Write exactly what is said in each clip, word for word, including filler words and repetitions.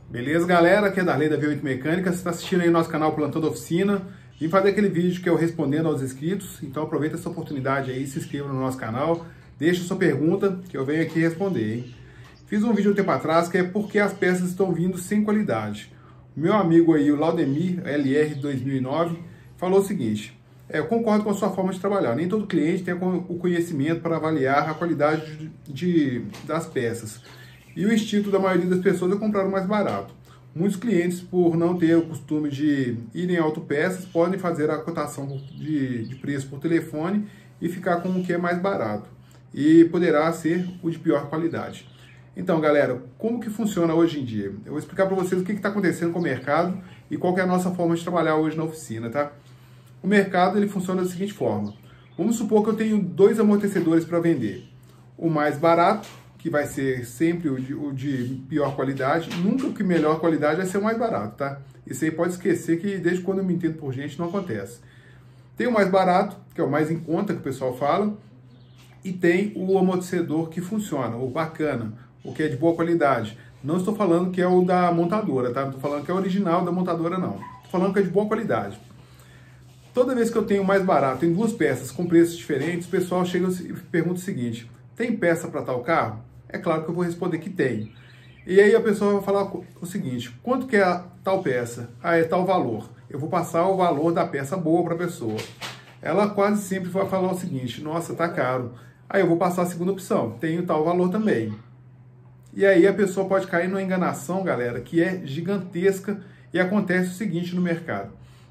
Beleza, galera? Aqui é Darley da V oito Mecânica. Você está assistindo aí o nosso canal Plantão da Oficina. Vim fazer aquele vídeo que é o respondendo aos inscritos. Então aproveita essa oportunidade aí, se inscreva no nosso canal. Deixa sua pergunta que eu venho aqui responder, hein? Fiz um vídeo um tempo atrás que é por que as peças estão vindo sem qualidade. O meu amigo aí, o Laudemir, L R dois mil e nove, falou o seguinte: é, eu concordo com a sua forma de trabalhar. Nem todo cliente tem o conhecimento para avaliar a qualidade de, de, das peças. E o instinto da maioria das pessoas é comprar o mais barato. Muitos clientes, por não ter o costume de irem em autopeças, podem fazer a cotação de, de preço por telefone e ficar com o que é mais barato. E poderá ser o de pior qualidade. Então, galera, como que funciona hoje em dia? Eu vou explicar para vocês o que está acontecendo com o mercado e qual que é a nossa forma de trabalhar hoje na oficina, tá? O mercado ele funciona da seguinte forma. Vamos supor que eu tenho dois amortecedores para vender. O mais barato, que vai ser sempre o de, o de pior qualidade. Nunca o que melhor qualidade vai ser o mais barato, tá? Isso aí pode esquecer que desde quando eu me entendo por gente não acontece. Tem o mais barato, que é o mais em conta que o pessoal fala, e tem o amortecedor que funciona, o bacana, o que é de boa qualidade. Não estou falando que é o da montadora, tá? Não estou falando que é o original da montadora, não. Estou falando que é de boa qualidade. Toda vez que eu tenho o mais barato, tem duas peças com preços diferentes, o pessoal chega e pergunta o seguinte: tem peça para tal carro? É claro que eu vou responder que tem. E aí a pessoa vai falar o seguinte: quanto que é a tal peça? Ah, é tal valor. Eu vou passar o valor da peça boa para a pessoa. Ela quase sempre vai falar o seguinte: nossa, tá caro. Aí eu vou passar a segunda opção: tenho tal valor também. E aí a pessoa pode cair numa enganação, galera, que é gigantesca, e acontece o seguinte no mercado.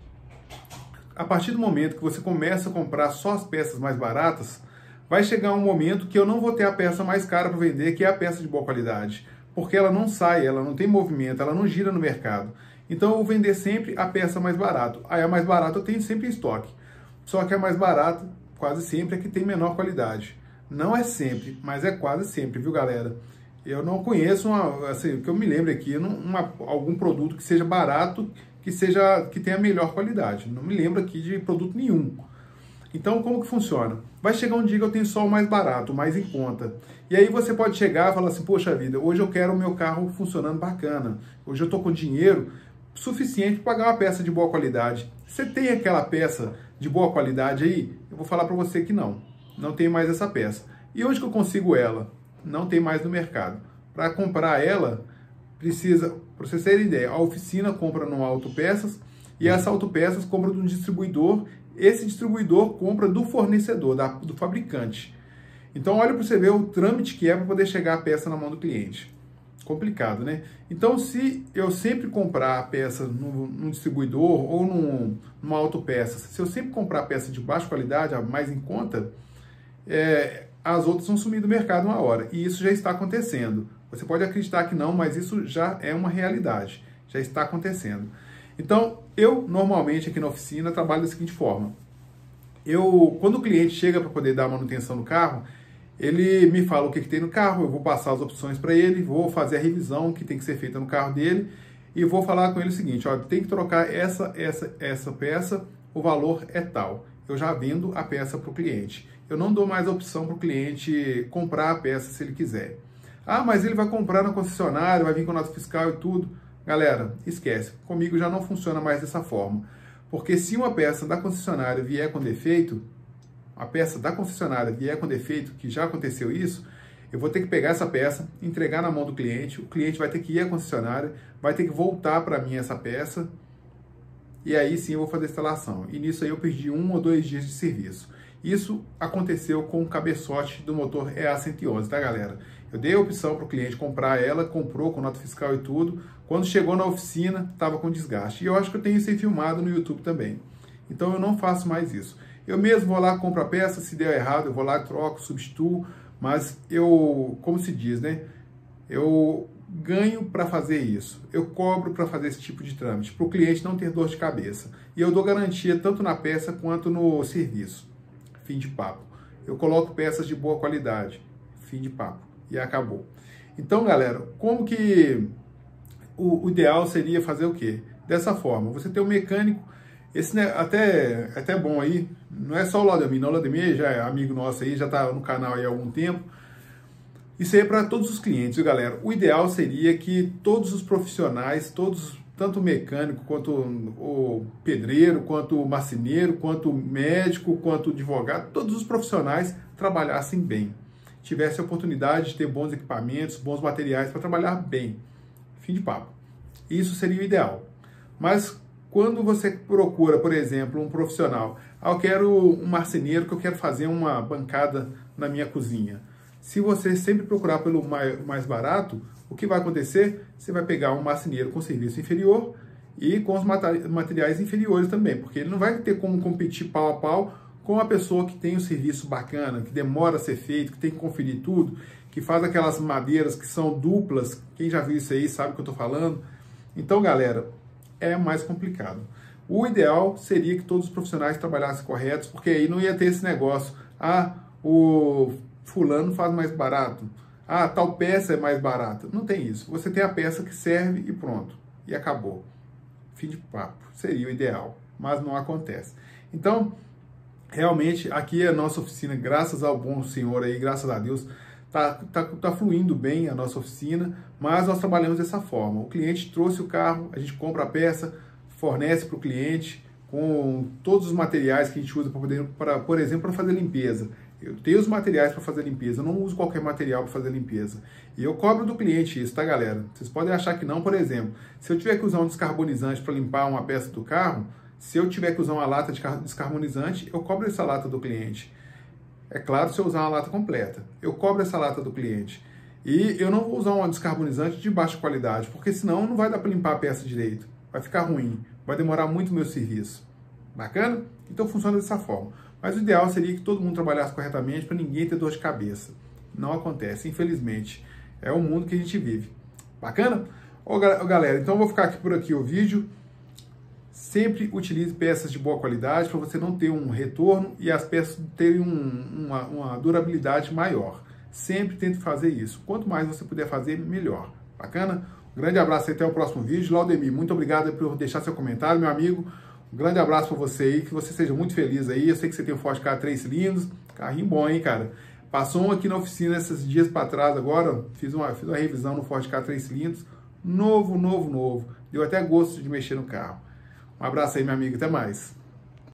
A partir do momento que você começa a comprar só as peças mais baratas, vai chegar um momento que eu não vou ter a peça mais cara para vender, que é a peça de boa qualidade, porque ela não sai, ela não tem movimento, ela não gira no mercado. Então eu vou vender sempre a peça mais barata. Aí a mais barata eu tenho sempre em estoque. Só que a mais barata, quase sempre, é que tem menor qualidade. Não é sempre, mas é quase sempre, viu, galera? Eu não conheço, uma, assim, que eu me lembro aqui, uma, algum produto que seja barato, que, seja, que tenha melhor qualidade. Não me lembro aqui de produto nenhum. Então, como que funciona? Vai chegar um dia que eu tenho só o mais barato, o mais em conta. E aí você pode chegar e falar assim: poxa vida, hoje eu quero o meu carro funcionando bacana. Hoje eu estou com dinheiro suficiente para pagar uma peça de boa qualidade. Você tem aquela peça de boa qualidade aí? Eu vou falar para você que não. Não tem mais essa peça. E onde que eu consigo ela? Não tem mais no mercado. Para comprar ela, precisa, para vocês terem ideia, a oficina compra no Autopeças e essa Autopeças compra de um distribuidor. Esse distribuidor compra do fornecedor, da, do fabricante. Então olha para você ver o trâmite que é para poder chegar a peça na mão do cliente. Complicado, né? Então se eu sempre comprar a peça no, no distribuidor ou num, numa Autopeças, se eu sempre comprar a peça de baixa qualidade, a mais em conta, é, as outras vão sumir do mercado uma hora. E isso já está acontecendo. Você pode acreditar que não, mas isso já é uma realidade. Já está acontecendo. Então, eu normalmente aqui na oficina trabalho da seguinte forma. Eu, quando o cliente chega para poder dar manutenção no carro, ele me fala o que, que tem no carro, eu vou passar as opções para ele, vou fazer a revisão que tem que ser feita no carro dele e vou falar com ele o seguinte: ó, tem que trocar essa, essa, essa peça, o valor é tal. Eu já vendo a peça para o cliente. Eu não dou mais a opção para o cliente comprar a peça se ele quiser. Ah, mas ele vai comprar na concessionária, vai vir com nota fiscal e tudo. Galera, esquece. Comigo já não funciona mais dessa forma. Porque se uma peça da concessionária vier com defeito, a peça da concessionária vier com defeito, que já aconteceu isso, eu vou ter que pegar essa peça, entregar na mão do cliente, o cliente vai ter que ir à concessionária, vai ter que voltar para mim essa peça, e aí sim eu vou fazer a instalação. E nisso aí eu perdi um ou dois dias de serviço. Isso aconteceu com o cabeçote do motor E A cento e onze, tá, galera? Eu dei a opção para o cliente comprar ela, comprou com nota fiscal e tudo. Quando chegou na oficina, estava com desgaste. E eu acho que eu tenho isso aí filmado no YouTube também. Então eu não faço mais isso. Eu mesmo vou lá, compro a peça, se der errado, eu vou lá, troco, substituo. Mas eu, como se diz, né? Eu ganho para fazer isso. Eu cobro para fazer esse tipo de trâmite, para o cliente não ter dor de cabeça. E eu dou garantia tanto na peça quanto no serviço. Fim de papo. Eu coloco peças de boa qualidade. Fim de papo. E acabou. Então, galera, como que o, o ideal seria fazer o quê? Dessa forma, você tem um mecânico, esse né, até, até bom aí, não é só o Laudemir, não, o Laudemir já é amigo nosso aí, já está no canal aí há algum tempo. Isso aí é para todos os clientes, viu, galera? O ideal seria que todos os profissionais, todos, tanto o mecânico, quanto o pedreiro, quanto o marceneiro, quanto o médico, quanto o advogado, todos os profissionais trabalhassem bem. Tivesse a oportunidade de ter bons equipamentos, bons materiais para trabalhar bem. Fim de papo. Isso seria o ideal. Mas quando você procura, por exemplo, um profissional, ah, eu quero um marceneiro que eu quero fazer uma bancada na minha cozinha. Se você sempre procurar pelo mais barato, o que vai acontecer? Você vai pegar um marceneiro com serviço inferior e com os materiais inferiores também, porque ele não vai ter como competir pau a pau com a pessoa que tem um serviço bacana, que demora a ser feito, que tem que conferir tudo, que faz aquelas madeiras que são duplas. Quem já viu isso aí sabe o que eu estou falando. Então, galera, é mais complicado. O ideal seria que todos os profissionais trabalhassem corretos, porque aí não ia ter esse negócio. Ah, o fulano faz mais barato. Ah, tal peça é mais barata. Não tem isso. Você tem a peça que serve e pronto. E acabou. Fim de papo. Seria o ideal, mas não acontece. Então, realmente, aqui a nossa oficina, graças ao bom senhor aí, graças a Deus, tá, tá, tá fluindo bem a nossa oficina, mas nós trabalhamos dessa forma. O cliente trouxe o carro, a gente compra a peça, fornece para o cliente com todos os materiais que a gente usa para poder, para, por exemplo, para fazer limpeza. Eu tenho os materiais para fazer limpeza, eu não uso qualquer material para fazer limpeza. E eu cobro do cliente isso, tá, galera? Vocês podem achar que não, por exemplo, se eu tiver que usar um descarbonizante para limpar uma peça do carro, se eu tiver que usar uma lata de descarbonizante, eu cobro essa lata do cliente. É claro, se eu usar uma lata completa, eu cobro essa lata do cliente. E eu não vou usar um descarbonizante de baixa qualidade, porque senão não vai dar para limpar a peça direito. Vai ficar ruim, vai demorar muito o meu serviço. Bacana? Então funciona dessa forma. Mas o ideal seria que todo mundo trabalhasse corretamente para ninguém ter dor de cabeça. Não acontece, infelizmente. É o mundo que a gente vive. Bacana? Ô, galera, então eu vou ficar aqui por aqui o vídeo. Sempre utilize peças de boa qualidade para você não ter um retorno e as peças terem um, uma, uma durabilidade maior. Sempre tente fazer isso. Quanto mais você puder fazer, melhor. Bacana? Um grande abraço e até o próximo vídeo. Laudemir, muito obrigado por deixar seu comentário, meu amigo. Um grande abraço para você aí, que você seja muito feliz aí. Eu sei que você tem um Ford Ka três cilindros, carrinho bom, hein, cara? Passou um aqui na oficina esses dias para trás agora, fiz uma, fiz uma revisão no Ford Ka três cilindros, novo, novo, novo. Deu até gosto de mexer no carro. Um abraço aí, meu amigo, até mais.